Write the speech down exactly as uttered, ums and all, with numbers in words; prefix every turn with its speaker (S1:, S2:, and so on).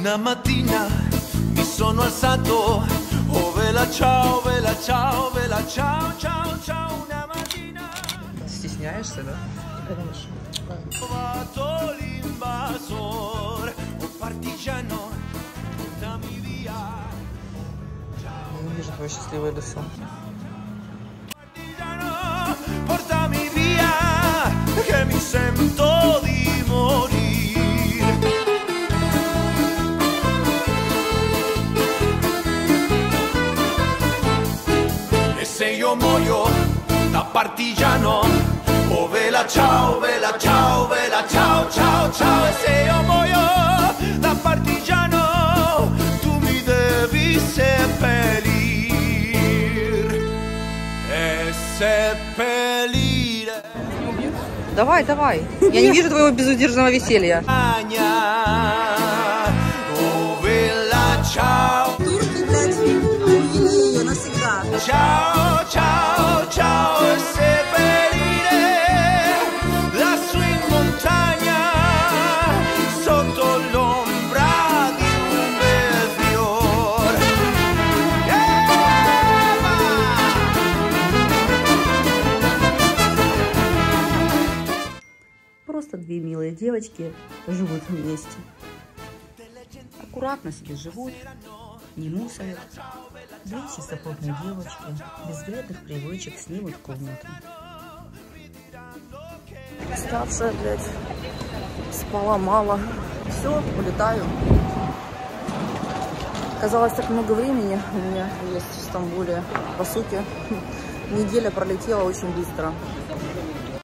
S1: Una mattina mi sono alzato, oh vela ciao, vela ciao, vela ciao, ciao, ciao, una mattina.
S2: Стесняешься, да?
S3: Конечно.
S1: Trovato l'invasor, oh partigiano, portami via.
S2: Я не вижу твое счастливое лицо.
S1: Partigiano, portami via, che mi sento di morire. E se io muoio da partigiano, oh vela ciao, vela ciao, vela ciao, ciao, ciao. E se io muoio da partigiano, tu mi devi seppellir e seppellire.
S2: Давай, давай. Я не вижу твоего безудержного веселья.
S1: Oh vela ciao.
S3: Турки, блядь, убили ее навсегда.
S1: Ciao, ciao, ciao e seppellire lassù in montagna sotto l'ombra di un bel fior. Eva!
S4: Просто две милые девочки живут вместе. Аккуратно себе живут, не мусорят. Две чистоплотные девочки, без вредных привычек, снимут комнату.
S3: Старшая, блядь, спала мало. Все, улетаю. Казалось, так много времени у меня есть в Стамбуле. По сути, неделя пролетела очень быстро.